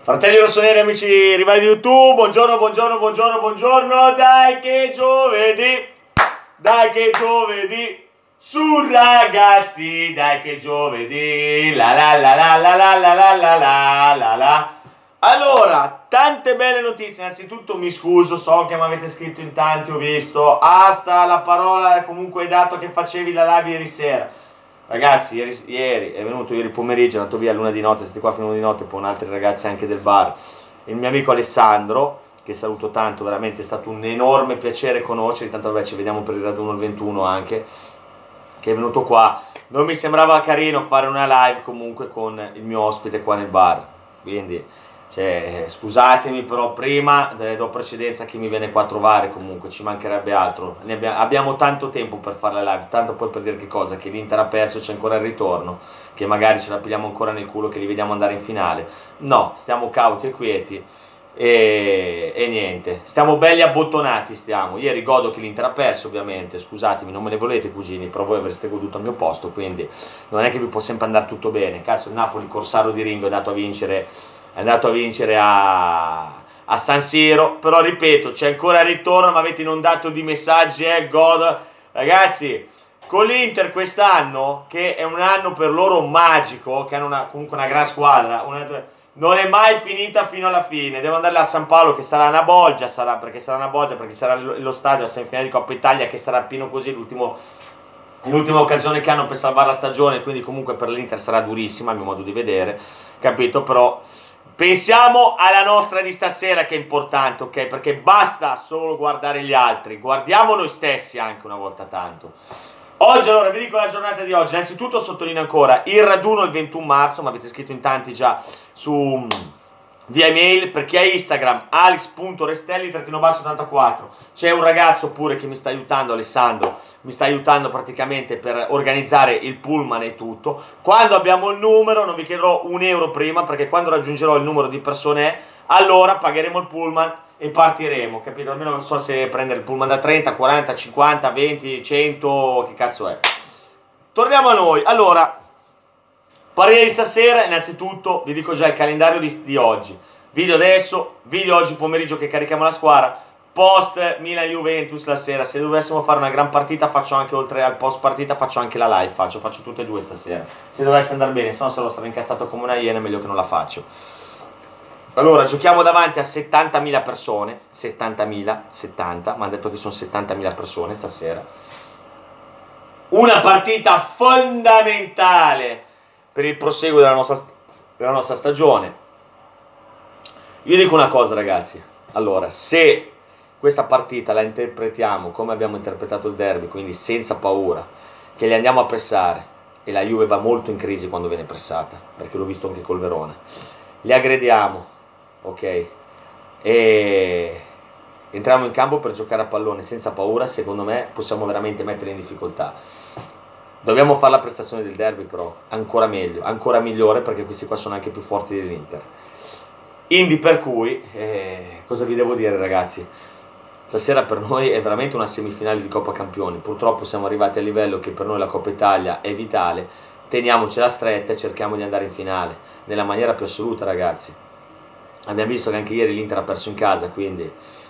Fratelli rossoneri, amici rivali di YouTube, buongiorno, buongiorno, buongiorno, buongiorno. Dai che è giovedì, dai che è giovedì, su ragazzi, dai che è giovedì, la la la la la la la la la la la la. Allora, tante belle notizie. Innanzitutto mi scuso, so che mi avete scritto in tanti, ho visto, asta la parola comunque hai dato che facevi la live ieri sera. Ragazzi, ieri è venuto ieri pomeriggio, è andato via l'una di notte, siete qua fino a 1 di notte con altri ragazzi anche del bar. Il mio amico Alessandro, che saluto tanto, veramente è stato un enorme piacere conoscere, tanto vabbè ci vediamo per il raduno il 21 anche, che è venuto qua. Non mi sembrava carino fare una live comunque con il mio ospite qua nel bar, quindi... scusatemi, però prima do precedenza a chi mi viene qua a trovare, comunque ci mancherebbe altro. Abbiamo tanto tempo per fare la live, tanto poi per dire che cosa, che l'Inter ha perso, c'è ancora il ritorno, che magari ce la pigliamo ancora nel culo, che li vediamo andare in finale. No, stiamo cauti e quieti e niente, stiamo belli abbottonati, stiamo. Ieri godo che l'Inter ha perso, ovviamente, scusatemi, non me ne volete cugini, però voi avreste goduto al mio posto, quindi non è che vi può sempre andare tutto bene. Cazzo, il Napoli, Corsaro di Ringo, è andato a vincere a San Siro, però ripeto, c'è ancora il ritorno, mi avete inondato di messaggi, God. Ragazzi, con l'Inter quest'anno, che è un anno per loro magico, che hanno comunque una gran squadra, non è mai finita fino alla fine. Devo andare a San Paolo, che sarà una bolgia, perché sarà lo stadio a semifinale di Coppa Italia, che sarà pieno così, l'ultima occasione che hanno per salvare la stagione, quindi comunque per l'Inter sarà durissima, a mio modo di vedere, capito? Però pensiamo alla nostra di stasera, che è importante, ok? Perché basta solo guardare gli altri, guardiamo noi stessi anche una volta tanto. Oggi, allora, vi dico la giornata di oggi. Innanzitutto sottolineo ancora il raduno il 21 marzo, mi avete scritto in tanti già su via email, perché è Instagram alex.restelli-84. C'è un ragazzo pure che mi sta aiutando, Alessandro, mi sta aiutando praticamente per organizzare il pullman e tutto. Quando abbiamo il numero, non vi chiederò un euro prima, perché quando raggiungerò il numero di persone, allora pagheremo il pullman e partiremo, capito? Almeno non so se prendere il pullman da 30, 40, 50, 20, 100, che cazzo è. Torniamo a noi. Allora, parere di stasera, innanzitutto vi dico già il calendario di oggi. Video adesso, video oggi pomeriggio che carichiamo la squadra, post Milan-Juventus la sera. Se dovessimo fare una gran partita faccio anche, oltre al post partita, faccio anche la live, faccio tutte e due stasera. Se dovesse andare bene, se no sarò incazzato come una iena, è meglio che non la faccio. Allora, giochiamo davanti a 70.000 persone, 70.000, mi hanno detto che sono 70.000 persone stasera. Una partita fondamentale per il proseguo della nostra stagione. Io dico una cosa, ragazzi. Allora, se questa partita la interpretiamo come abbiamo interpretato il derby, quindi senza paura, che li andiamo a pressare, e la Juve va molto in crisi quando viene pressata, perché l'ho visto anche col Verona, li aggrediamo, ok? E entriamo in campo per giocare a pallone senza paura, secondo me possiamo veramente mettere in difficoltà. Dobbiamo fare la prestazione del derby, però ancora meglio, ancora migliore, perché questi qua sono anche più forti dell'Inter. Quindi per cui, cosa vi devo dire, ragazzi? Stasera per noi è veramente una semifinale di Coppa Campioni. Purtroppo siamo arrivati a livello che per noi la Coppa Italia è vitale. Teniamocela stretta e cerchiamo di andare in finale nella maniera più assoluta, ragazzi. Abbiamo visto che anche ieri l'Inter ha perso in casa, quindi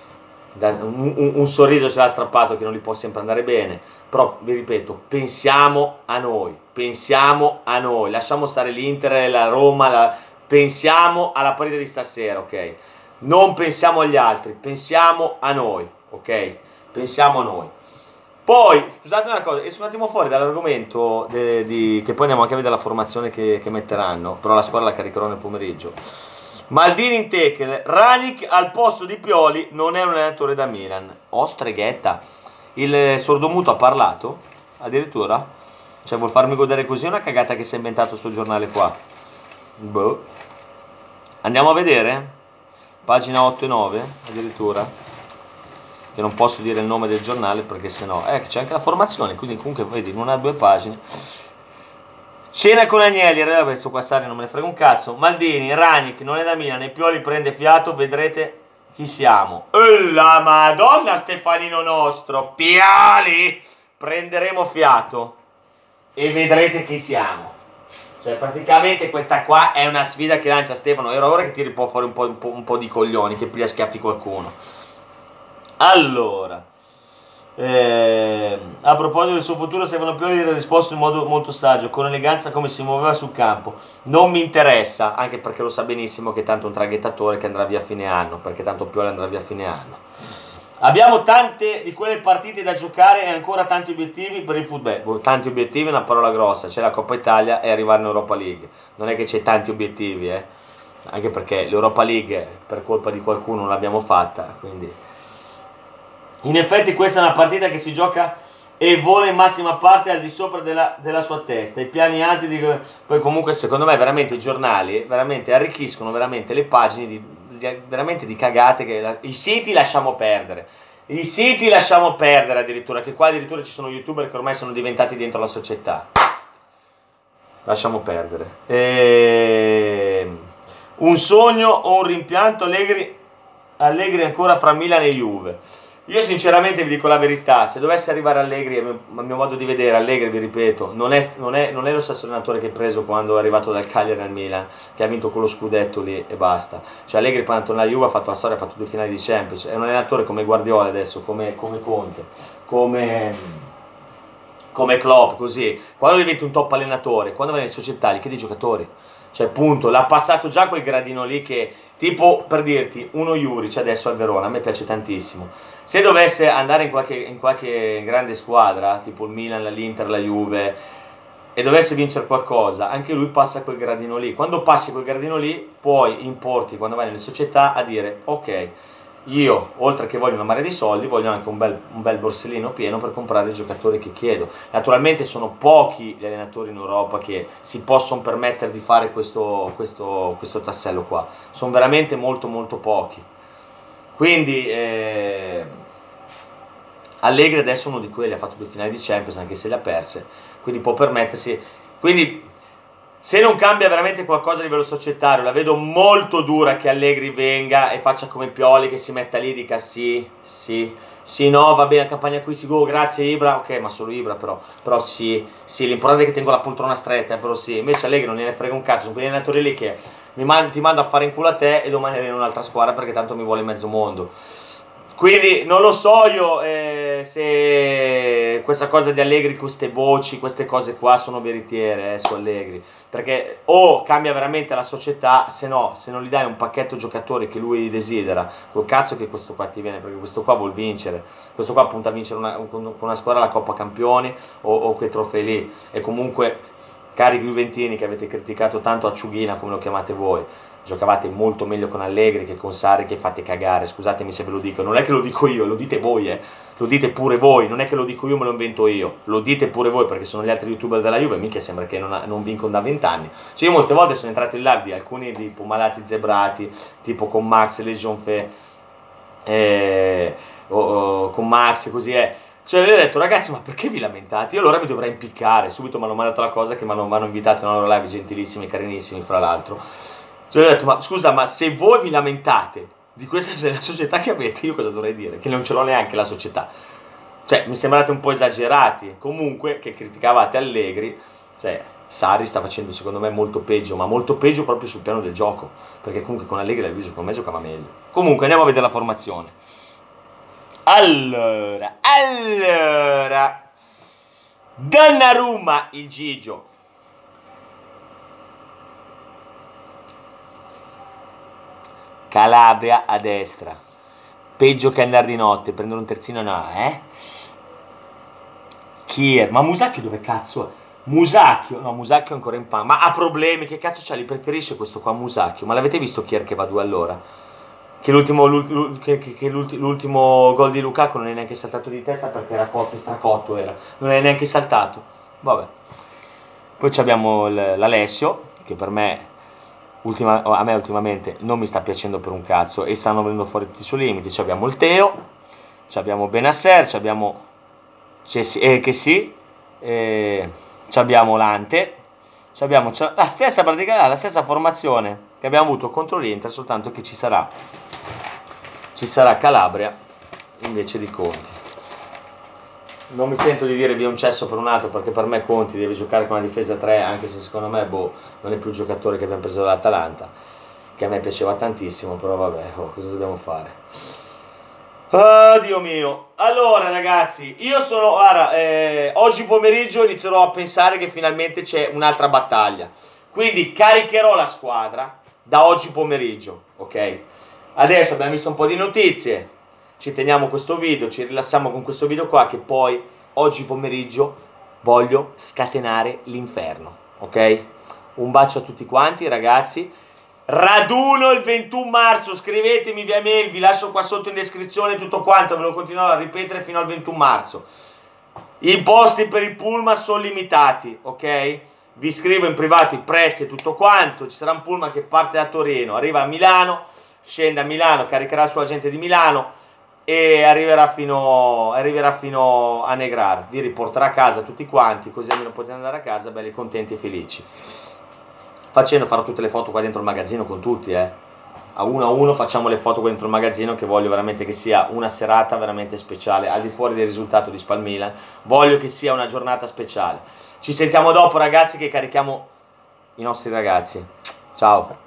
un sorriso ce l'ha strappato, che non gli può sempre andare bene. Però vi ripeto, pensiamo a noi, lasciamo stare l'Inter e la Roma, pensiamo alla partita di stasera, ok? Non pensiamo agli altri, pensiamo a noi, ok? Pensiamo a noi. Poi, scusate una cosa, esco un attimo fuori dall'argomento che poi andiamo anche a vedere la formazione che metteranno, però la squadra la caricherò nel pomeriggio. Maldini in tackle, Ranić al posto di Pioli, non è un allenatore da Milan. Oh, streghetta, il sordomuto ha parlato? Addirittura? Cioè, vuol farmi godere così una cagata che si è inventato sto giornale qua? Boh. Andiamo a vedere? Pagina 8 e 9, addirittura. Che non posso dire il nome del giornale perché sennò... c'è anche la formazione, quindi comunque, vedi, non ha 2 pagine. Cena con Agnelli, adesso qua Sarri non me ne frega un cazzo. Maldini, Ranić non è da Milan, e Pioli prende fiato, vedrete chi siamo. La Madonna, Stefanino nostro, Pioli, prenderemo fiato e vedrete chi siamo. Cioè praticamente questa qua è una sfida che lancia Stefano, era ora che tiri fuori un po' di coglioni, che piglia schiaffi qualcuno. Allora, a proposito del suo futuro, Stefano Pioli ha risposto in modo molto saggio, con eleganza, come si muoveva sul campo. Non mi interessa, anche perché lo sa benissimo che tanto è un traghettatore che andrà via a fine anno, perché tanto Pioli andrà via a fine anno. Abbiamo tante di quelle partite da giocare e ancora tanti obiettivi per il football. Tanti obiettivi è una parola grossa, c'è la Coppa Italia e arrivare in Europa League. Non è che c'è tanti obiettivi, anche perché l'Europa League per colpa di qualcuno non l'abbiamo fatta, quindi in effetti questa è una partita che si gioca e vola in massima parte al di sopra della sua testa, i piani alti poi comunque secondo me veramente i giornali veramente arricchiscono veramente le pagine veramente di cagate che i siti lasciamo perdere. I siti lasciamo perdere addirittura, che qua addirittura ci sono youtuber che ormai sono diventati dentro la società. Lasciamo perdere. Un sogno o un rimpianto Allegri ancora fra Milan e Juve. Io sinceramente vi dico la verità, se dovesse arrivare Allegri, a mio modo di vedere, Allegri, vi ripeto, non è lo stesso allenatore che è preso quando è arrivato dal Cagliari al Milan, che ha vinto quello scudetto lì e basta. Cioè Allegri quando è tornato alla Juve ha fatto la storia, ha fatto 2 finali di Champions, è un allenatore come Guardiola adesso, come Conte, come Klopp, così. Quando diventi un top allenatore, quando vai nelle società, li chiedi i giocatori. Cioè, punto, l'ha passato già quel gradino lì che, tipo, per dirti, uno Juric adesso al Verona, a me piace tantissimo. Se dovesse andare in qualche grande squadra, tipo il Milan, l'Inter, la Juve, e dovesse vincere qualcosa, anche lui passa quel gradino lì. Quando passi quel gradino lì, poi importi, quando vai nelle società, a dire, ok, io, oltre che voglio una marea di soldi, voglio anche un bel borsellino pieno per comprare i giocatori che chiedo. Naturalmente sono pochi gli allenatori in Europa che si possono permettere di fare questo tassello qua. Sono veramente molto molto pochi. Quindi Allegri adesso è uno di quelli, ha fatto 2 finali di Champions anche se le ha perse, quindi può permettersi. Quindi se non cambia veramente qualcosa a livello societario, la vedo molto dura che Allegri venga e faccia come Pioli, che si metta lì e dica sì, no, va bene, campagna qui, si go, grazie Ibra, ok, ma solo Ibra però sì, l'importante è che tengo la poltrona stretta, però sì. Invece Allegri non gliene frega un cazzo, sono quegli allenatori lì che ti mando a fare in culo a te e domani ero in un'altra squadra perché tanto mi vuole mezzo mondo. Quindi non lo so io se questa cosa di Allegri, queste voci, queste cose qua sono veritiere su Allegri, perché o cambia veramente la società, se no, se non gli dai un pacchetto giocatori che lui desidera, col cazzo che questo qua ti viene, perché questo qua vuol vincere, questo qua punta a vincere con una squadra la Coppa Campioni o quei trofei lì, e comunque cari juventini che avete criticato tanto Acciughina come lo chiamate voi, giocavate molto meglio con Allegri che con Sarri che fate cagare, scusatemi se ve lo dico, non è che lo dico io, lo dite voi, lo dite pure voi, non è che lo dico io, me lo invento io, lo dite pure voi perché sono gli altri youtuber della Juve, mica sembra che non vincono da 20 anni. Cioè io molte volte sono entrato in live di alcuni tipo malati zebrati, tipo con Max, Legion Fe, con Max, così è. Cioè, gli ho detto, ragazzi, ma perché vi lamentate? Io allora mi dovrei impiccare. Subito mi hanno mandato la cosa che mi hanno invitato a una loro live, gentilissimi, carinissimi, fra l'altro. Cioè, gli ho detto, ma scusa, ma se voi vi lamentate di questa della società che avete, io cosa dovrei dire? Che non ce l'ho neanche la società. Cioè, mi sembrate un po' esagerati. Comunque, che criticavate Allegri, cioè, Sarri sta facendo secondo me molto peggio, ma molto peggio proprio sul piano del gioco. Perché comunque con Allegri l'avviso con me giocava meglio. Comunque, andiamo a vedere la formazione. Allora, Donnarumma, il Gigio, Calabria a destra, peggio che andare di notte, prendere un terzino no, Kier, ma Musacchio dove cazzo è? Musacchio, no, Musacchio è ancora in panca, ma ha problemi, che cazzo c'ha, li preferisce questo qua Musacchio, ma l'avete visto Kier che va 2 all'ora? Che l'ultimo gol di Lukaku non è neanche saltato di testa perché era cotto, stracotto era, non è neanche saltato, vabbè. Poi abbiamo l'Alessio, che per me, a me ultimamente non mi sta piacendo per un cazzo e stanno venendo fuori tutti i suoi limiti. Abbiamo il Teo, abbiamo Benasser, abbiamo abbiamo Lante, abbiamo la stessa praticamente la stessa formazione che abbiamo avuto contro l'Inter, soltanto che ci sarà Calabria invece di Conti. non mi sento di dire via un cesso per un altro, perché per me Conti deve giocare con una difesa 3, anche se secondo me non è più il giocatore che abbiamo preso dall'Atalanta, che a me piaceva tantissimo, però vabbè, cosa dobbiamo fare? Oh, Dio mio. Allora ragazzi, io sono, guarda, oggi pomeriggio inizierò a pensare che finalmente c'è un'altra battaglia, quindi caricherò la squadra da oggi pomeriggio, ok? Adesso abbiamo visto un po' di notizie, ci teniamo questo video, ci rilassiamo con questo video qua, che poi oggi pomeriggio voglio scatenare l'inferno, ok? Un bacio a tutti quanti ragazzi. Raduno il 21 marzo, scrivetemi via mail, vi lascio qua sotto in descrizione tutto quanto, ve lo continuerò a ripetere fino al 21 marzo. I posti per il pullman sono limitati, ok? Vi scrivo in privato i prezzi e tutto quanto. Ci sarà un pullman che parte da Torino, arriva a Milano, scende a Milano, caricherà il suo agente di Milano e arriverà fino a Negrar. Vi riporterà a casa tutti quanti, così almeno potete andare a casa belli contenti e felici. Farò tutte le foto qua dentro il magazzino con tutti, a uno facciamo le foto qua dentro il magazzino, che voglio veramente che sia una serata veramente speciale, al di fuori del risultato di Spal Milan, voglio che sia una giornata speciale. Ci sentiamo dopo ragazzi, che carichiamo i nostri ragazzi. Ciao.